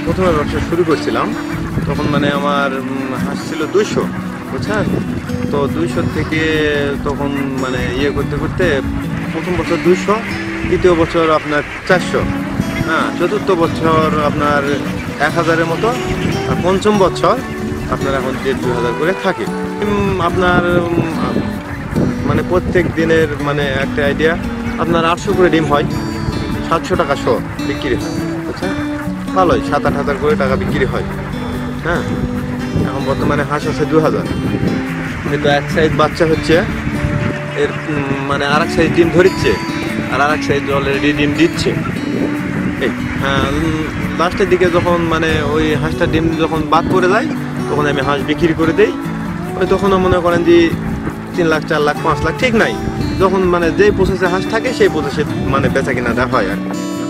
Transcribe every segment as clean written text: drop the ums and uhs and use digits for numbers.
প্রথমে ব্যবসা শুরু করছিলাম তখন মানে আমার হাঁস ছিল 200, বুঝছেন? তো 200 থেকে তখন মানে ইয়ে করতে করতে প্রথম বছর 200, দ্বিতীয় বছর আপনার 400, হ্যাঁ, চতুর্থ বছর আপনার 1000-এর মতো, আর পঞ্চম বছর আপনার এখন 1500 করে থাকে। আপনার মানে প্রত্যেক দিনের মানে একটা আইডিয়া আপনার 800 করে ডিম হয়, 700 টাকা শো বিক্রি হয়, বুঝছেন? ভালোই 7-8 হাজার করে টাকা বিক্রি হয়। হ্যাঁ, এখন বর্তমানে হাঁস আছে 2000, কিন্তু এক সাইজ বাচ্চা হচ্ছে, এর মানে আর এক সাইজ ডিম ধরিচ্ছে, আর এক সাইজ অলরেডি ডিম দিচ্ছে। এই হ্যাঁ, লাস্টের দিকে যখন মানে ওই হাঁসটা ডিম যখন বাদ পড়ে যায় তখন আমি হাঁস বিক্রি করে দিই। ওই তখনও মনে করেন যে 3 লাখ 4 লাখ 5 লাখ ঠিক নাই, যখন মানে যেই প্রসেসে হাঁস থাকে সেই প্রসেসে মানে বেচা কিনাটা হয় আর কি।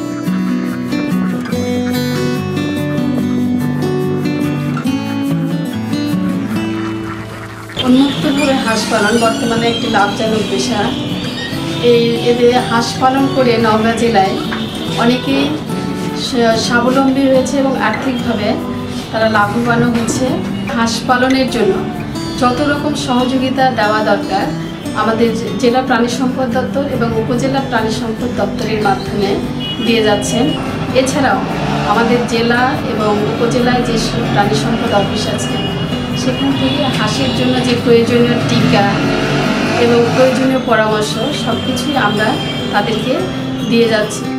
উন্মুক্তভাবে হাঁস পালন বর্তমানে একটি লাভজনক পেশা। এদের হাঁস পালন করে নওগাঁ জেলায় অনেকেই স্বাবলম্বী হয়েছে এবং আর্থিকভাবে তারা লাভবানও হচ্ছে। হাঁস পালনের জন্য যত রকম সহযোগিতা দেওয়া দরকার আমাদের জেলা প্রাণী সম্পদ দপ্তর এবং উপজেলা প্রাণী সম্পদ দপ্তরের মাধ্যমে দিয়ে যাচ্ছেন। এছাড়াও আমাদের জেলা এবং উপজেলায় যে প্রাণী সম্পদ অফিস আছে সেখান থেকে হাঁসের জন্য যে প্রয়োজনীয় টিকা এবং প্রয়োজনীয় পরামর্শ সব কিছুই আমরা তাদেরকে দিয়ে যাচ্ছি।